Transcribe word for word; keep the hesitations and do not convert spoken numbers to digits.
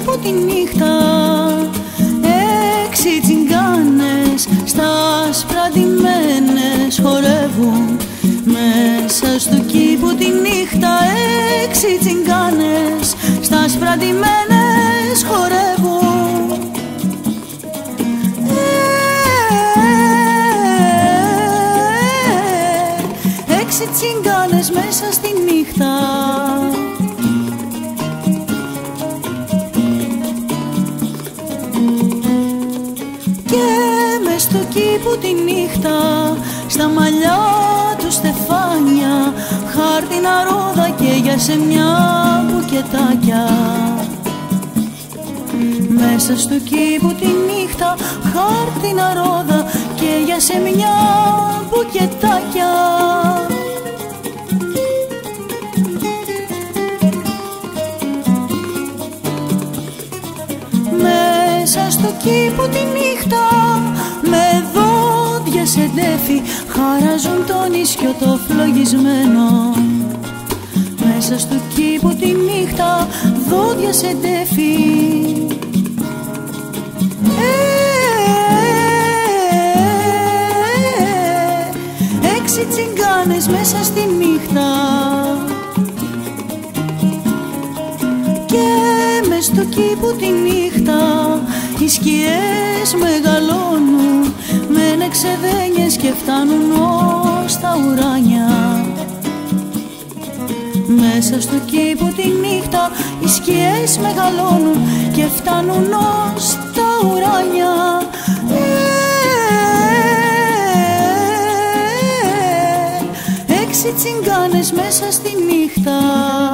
κήπο τη νύχτα. Έξι τσιγκάνες στα άσπρα ντυμένες χορεύουν μέσα στο κήπο τη νύχτα. Έξι τσιγκάνες στα άσπρα ντυμένες χορεύουν. Έξι τσιγκάνες μέσα στη νύχτα. Στο κήπο τη νύχτα, στα μαλλιά του στεφάνια, χάρτινα ρόδα και για σε μια μπουκετάκια. Μέσα στο κήπο τη νύχτα, χάρτινα ρόδα και για σε μια μπουκετάκια. Μέσα στο κήπο τη νύχτα, με δόντια σε ντέφι, χαράζουν το νησιό το φλογισμένο. Μέσα στο κήπο τη νύχτα, δόντια σε ντέφι. Έξι τσιγκάνες μέσα στη νύχτα. Και μες στο κήπο τη νύχτα, οι σκιές μεγαλώνουν με εξεδένιες και φτάνουν ως τα ουράνια. Μέσα στο κήπο τη νύχτα, οι σκιές μεγαλώνουν και φτάνουν ως τα ουράνια. Έξι τσιγκάνες μέσα στη νύχτα.